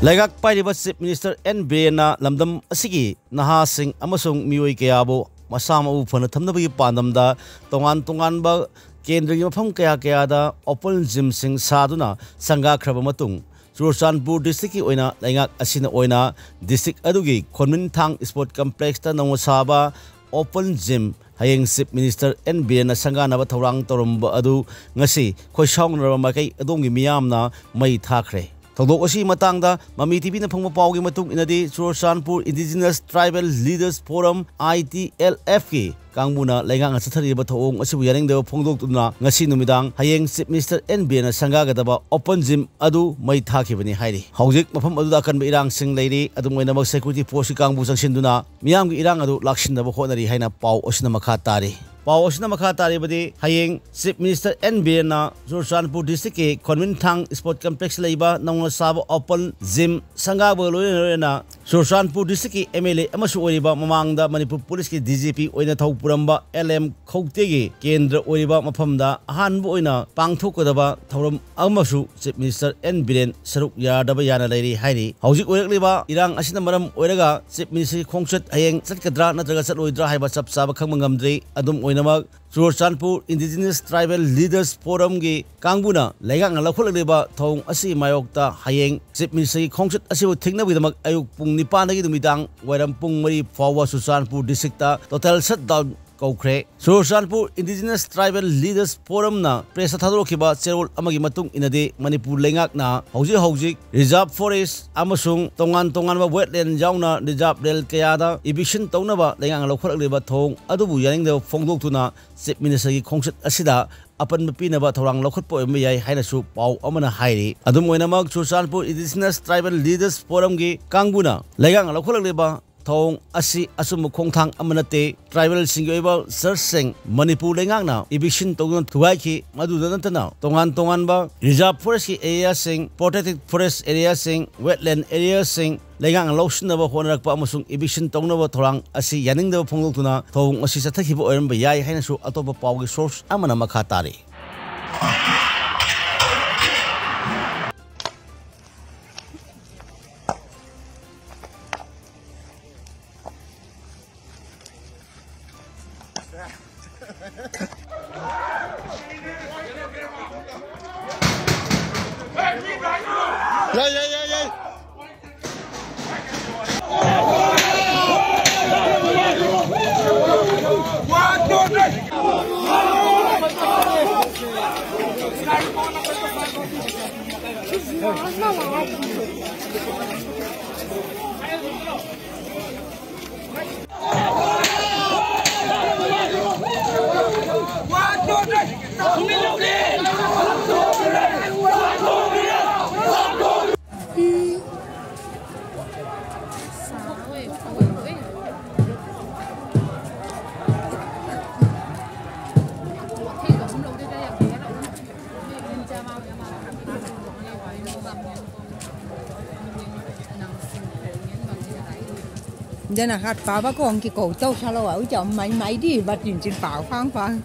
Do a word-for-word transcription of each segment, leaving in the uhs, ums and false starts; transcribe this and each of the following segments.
Lagak Pairiba Chief Minister N Birena Lamdam Asigi Naha Singh Amasung Mioi Kayabo Masama Ufana Tamnabi Pandamda Tongan Tonganba Kendri Mafam Kaya Kayada Open Gym Sing Saduna Sangagadaba Matung Ccpur District Oina Lagak Asina Oina District Adugi Konmin Thang Sport Complex Ta Namusaba Open Gym Hayeng Chief Minister N Birena Sanganaba Thorang Torumba Adu Ngashi Khoisong Ramakai Adongi Miyamna Mai Thakhre Thodok asi matangda Mami T V na phangma pawgi matung inadi Ccpur Indigenous Tribal Leaders Forum I T L F ki Kangbuna Lengang Sathariba Thong asibu yaringda phongdok tuna ngasi numidang Hayeng Chief Minister N Birena Sangagadaba Open Gym adu mai thakibani hairi Hojik mafam adu da kanba irang sing leiri adu moina mak security force kangbu sangsinduna miyamgi irang adu lakshindaba khonari haina paw osina makha tari Paw Osina Makha Taribadi Hayeng Chief Minister N Birena Ccpur District ke Konmin Thang Sport Complex Leiba Nongna Saba Open Gym Sangagadaba Loina Ccpur District ke M L A Amasu Oiba Mamangda Manipur Police ke D G P Oina Thau Puramba L M Khoutegi Kendra Oiba Mafamda Ahanbu Oina Pangthokadaba Thauram Amasu Chief Minister N Birena Saruk Yadaba Yana Leiri Hairi Hojik Oirakliba Irang Asina Maram Oiraga Chief Minister Khongchat Hayeng Satkadra Natraga Saloidra Haiba Chap Saba Khangmangamdri Adum Oinamak Ccpur Indigenous Tribal Leaders Forum gi Kangbuna Legang Lakhuleba Thong Asi Mayokta Hayeng Chief Minister Khongchat Asibu Thingnabidamak Ayuk Pung Nipan gi Dumidang Wairam Pung Mari Fawa Ccpur District ta Total Shutdown Thakhre Ccpur Indigenous Tribal Leaders Forum na Press Thadrokiba Cherol Amagi Matung Inade Manipur Lengak na Hojik Hojik Reserve Forest Amasung Tongan Tongan Wetland Jauna Reserve Del Kayada Eviction Taunaba Lengang Lakhuleba Thong Adubu Yaringda Phongdok tuna Chief Minister ki Khongchat Asida Apan Mapinaba Thorang Lakhutpo Miyai Hainasu Paw Amana Hairi Adum Oinamak Ccpur Indigenous Tribal Leaders Forum gi Kangbuna Legang Lakhuleba Thong Asi Asum Khongthang Amanate Tribal Singoiba Searching Manipur Lengakna Eviction Togun Thuaiki Madudantana Tongan Tonganba Reserve Forest ki area sing Protected Forest area sing Wetland area sing Legang Losnaba Honarakpa Amasung Eviction Tongnaba Thorang Asi Yaningda Phongdoktuna Thong Asi Sathakiba Oiramba Yai Hainasu Atopa Pawgi Source Amana Makha Tari Yeah, yeah, yeah, yeah. One, two, three. Giờ là hạt pháo bác con cái cổ trâu sao lâu ở chỗ máy máy đi và chuyển trên pháo khoang khoang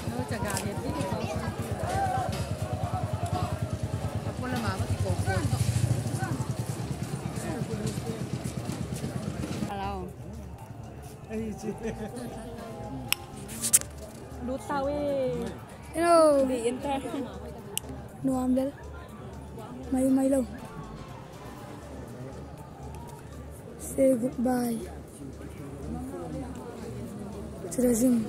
Đút tao ấy. Hello. Bị yên ta. Nuam del. May may lâu. Say goodbye to the Zoom.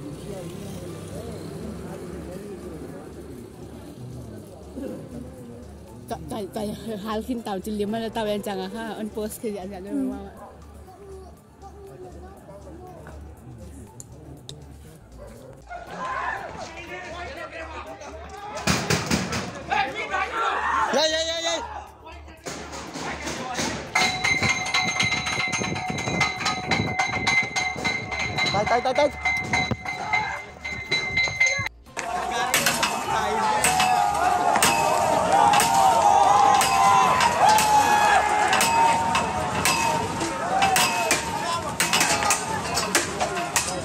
Tại tại hal khi tao chỉ liếm mà tao em chẳng ha on post cái gì vậy đấy mà. Yeah, yeah, yeah, yeah. Tay, tay, tay, tay.